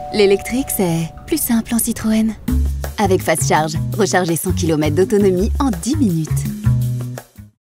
L'électrique, c'est plus simple en Citroën. Avec Fast Charge, recharger 100 km d'autonomie en 10 minutes.